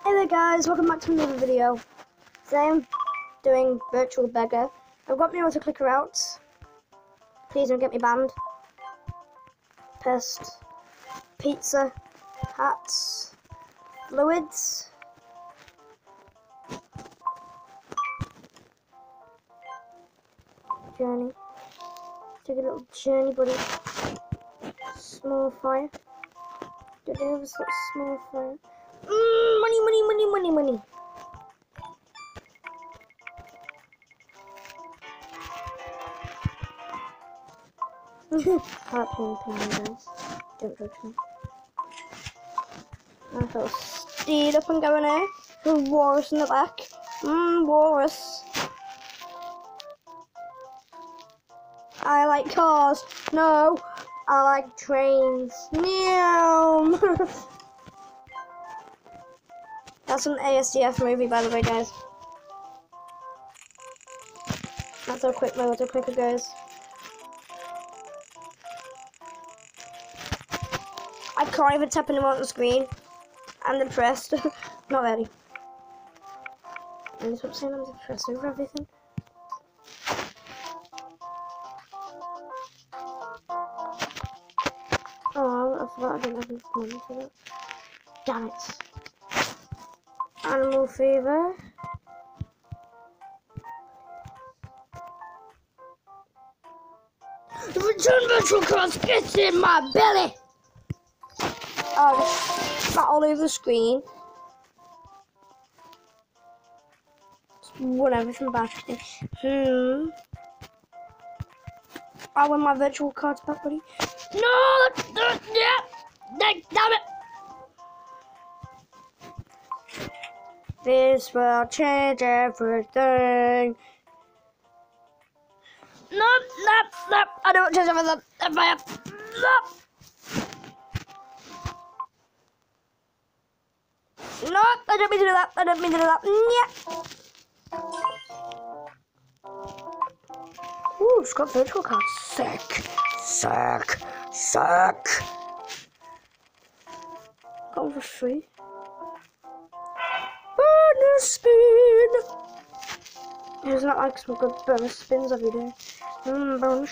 Hey there guys, welcome back to another video. Today I'm doing Virtual Beggar. I've got my auto clicker out. Please don't get me banned. Pest, pizza, hats, fluids. Journey. Take a little journey, buddy. Small fire. Did I ever start small fire? Money, money, money, money, money. Heart pain, guys. Don't judge me. I feel steed up and going there. There's Walrus in the back. Walrus. I like cars. No, I like trains. Meow. That's an ASDF movie, by the way, guys. That's how quick my auto clicker goes. I can't even tap anymore on the screen. I'm depressed. Not ready. And stop saying I'm depressed over everything. Oh, I forgot I didn't have enough money for that. Damn it. Animal fever. The return virtual cards gets in my belly. Oh, just spat all over the screen. Whatever from back. I want my virtual cards back, buddy. No! Damn it! This will change everything. Nope. I don't change everything. Nope, I don't mean to do that. Yeah. Ooh, it's got virtual cards. Sick. Got one for free. Bonus spin! It's not like some good bonus spins every day. Bonus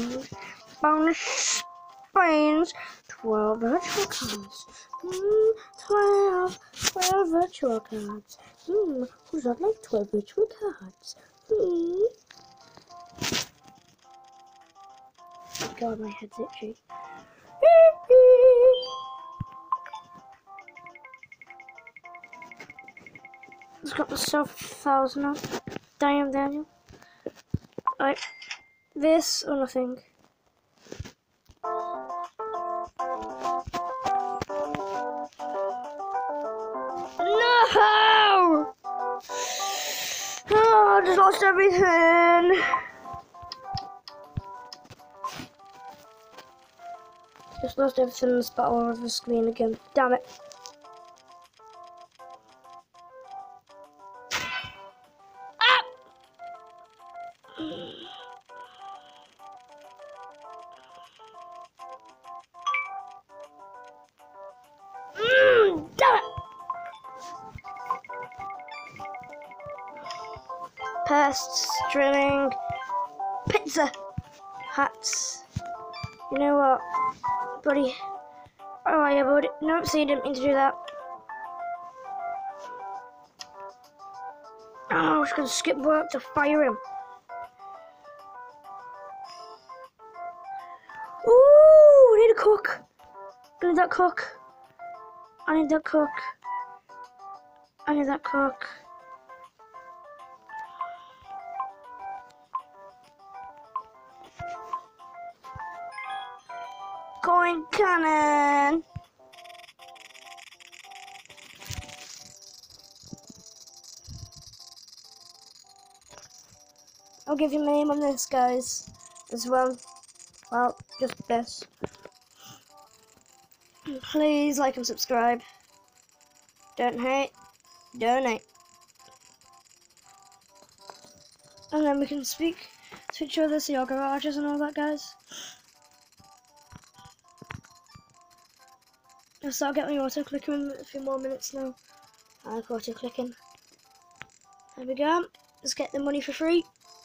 spins. 12 virtual cards. 12 virtual cards. Who's not like 12 virtual cards? God, my head's itchy. It's got myself 1,000 on. Damn, Daniel. Alright. This or nothing. No! Oh, I just lost everything. Just lost everything and spat all over the screen again. Damn it. Damn it! Pests, drilling, pizza, hats. You know what, buddy? Oh yeah, buddy. Nope, so you didn't mean to do that. Oh, I was gonna skip work to fire him. Ooh, I need a cook. I need that cook. I need that cook. I need that cook. Coin cannon. I'll give you my name on this, guys, as well. Well, just this. Please like and subscribe. Don't hate, donate. And then we can speak to each other, see our garages and all that, guys. I'll start getting my auto clicker in a few more minutes now. I like auto clicking. There we go. Let's get the money for free.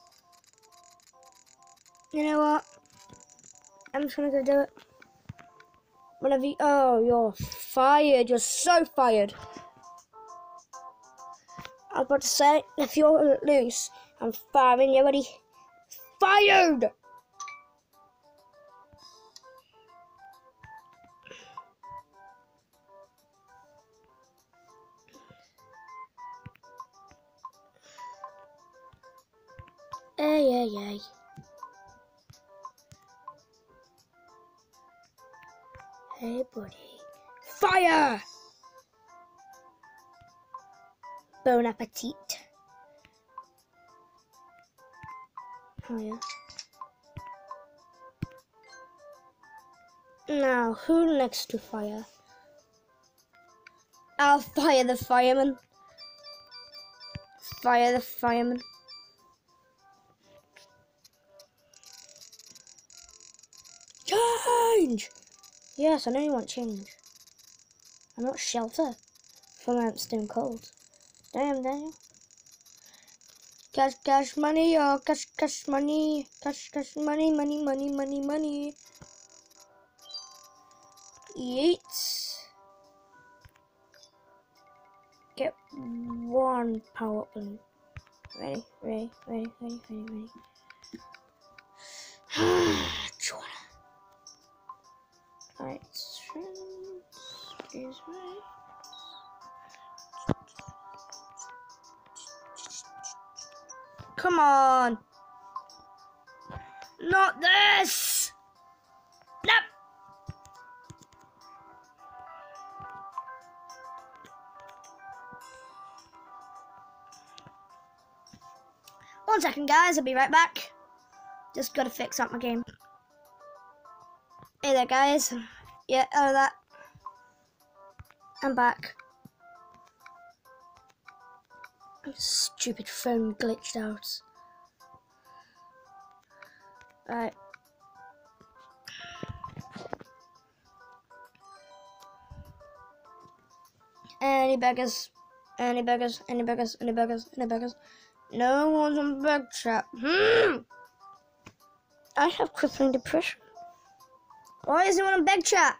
You know what? I'm just gonna go do it. Whenever you, oh, you're fired. You're so fired. I was about to say, if you're loose, I'm firing you, buddy. Fired! Hey. Hey, buddy. Fire! Bon appetit. Oh, yeah. Now, who next to fire? I'll fire the fireman. Fire the fireman. Change! Yes, I know you want change. I'm not shelter from stone cold. Damn. Cash money, oh, cash money. Cash money. Yeet. Get one power up balloon. Ready. Right, is right. Come on! Not this! Nope! One second, guys, I'll be right back. Just gotta fix up my game. Hey there, guys. Yeah, that. I'm back. Stupid phone glitched out. Right. Any beggars? No one's on beg chat. I have crippling depression. Why is anyone on beg chat?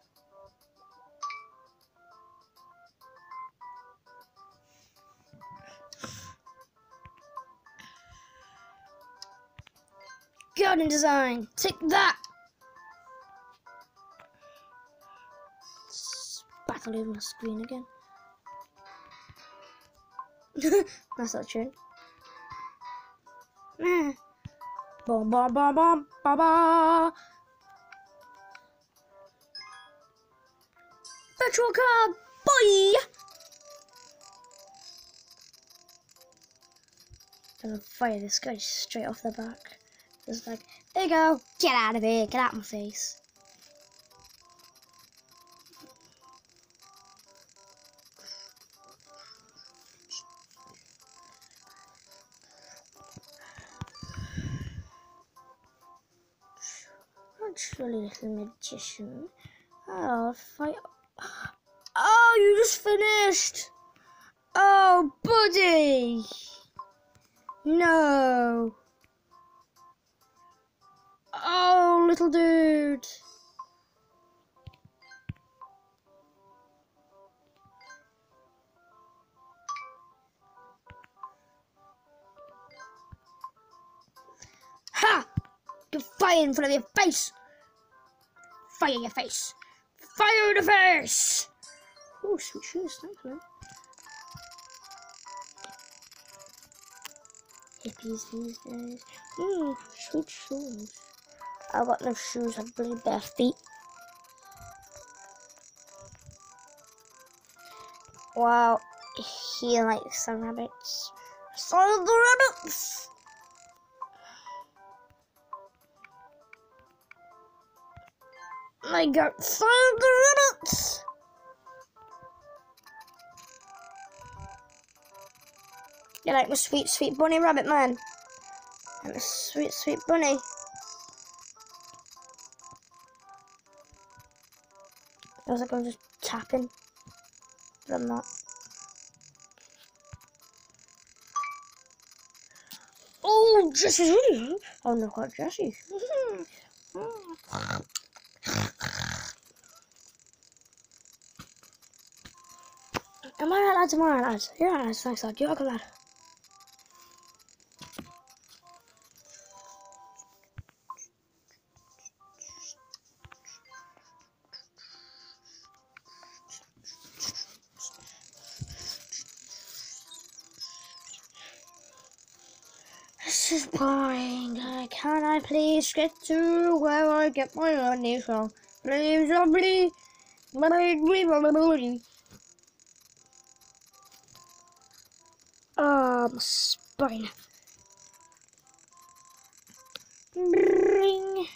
Garden design. Take that. Battle over my screen again. That's not true. Bom. Virtual car, boy! I'm gonna fire this guy straight off the back. Just like, there you go, get out of here, get out of my face. Actually, little magician. I'll fight. Oh, you just finished! Oh, buddy! No! Oh, little dude! Ha! Get fire in front of your face! Fire your face! Fire the face! Oh, sweet shoes, thanks, man. Hippies these days. Sweet shoes. I've got no shoes, I've really bare feet. Wow, he likes some rabbits. Follow the rabbits! I got follow the rabbits! You like my sweet, sweet bunny rabbit, man? I'm a sweet, sweet bunny. Feels like I'm just tapping, but I'm not. Oh, Jesse's really. Oh, no, quite Jesse. Am I right, lads? Am I right, lads? You're right, lads. Thanks, lad. You're welcome, lad. This is boring. Can I please get to where I get my money from? Please, please. Oh, my spine. Bring.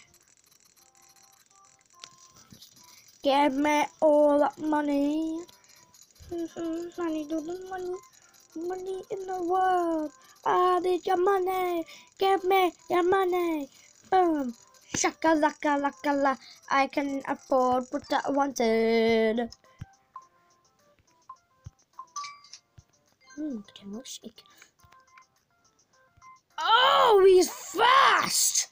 Give me all that money. I need all the money. Money in the world. I need your money. Give me your money. Boom. Shaka laka laka la. I can afford what I wanted. Get more shake. Oh, he's fast.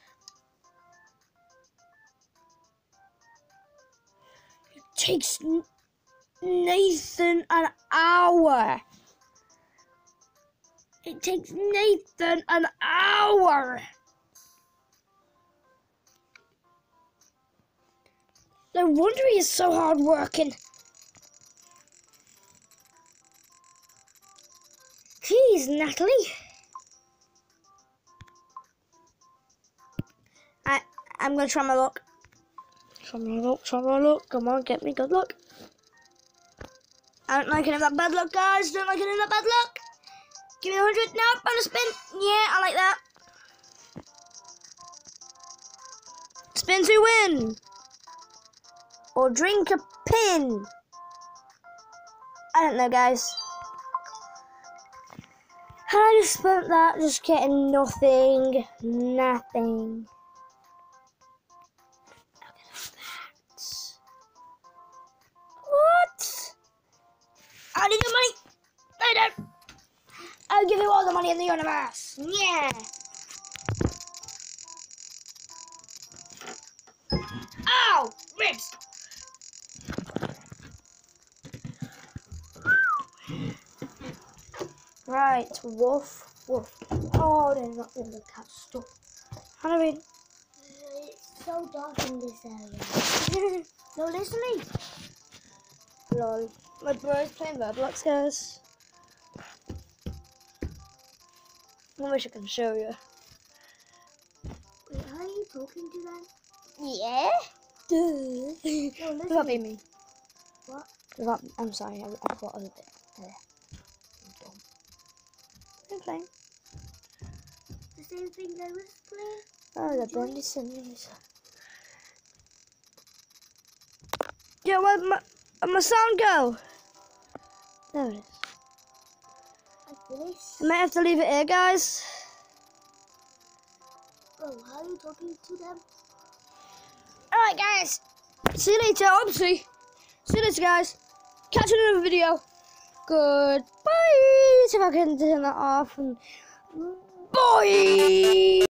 It takes Nathan an hour. It takes Nathan an hour. No wonder he is so hard working. Jeez, Natalie. I'm gonna try my luck. Try my luck. Come on, get me good luck. I don't like any of that bad luck, guys. Don't like any of that bad luck. Give me 100 now. On a spin. Yeah, I like that. Spin to win. Or drink a pin. I don't know, guys. I just spent that just getting nothing. Nothing. What? I need the money. I don't. I'll give you all the money in the universe. Yeah. Ow! Ribs. Right, woof, woof. Oh, they're not in the cat stuff. Halloween. It's so dark in this area. No, listen to me. Lol. My bro's playing Roblox, guys. I wish I can show you. Wait, are you talking to them? Yeah? No, listen. Without being me. What? Without, I'm sorry, I thought I was a bit there. I'm dumb. I'm playing. The same thing I was playing? Oh, the Brandy Simulator. Yeah, where'd my sound go? There it is. I finished. I might have to leave it here, guys. Oh, how are you talking to them? Alright, guys. See you later, obviously. See you later, guys. Catch you in another video. Goodbye. See if I can turn that off. And bye.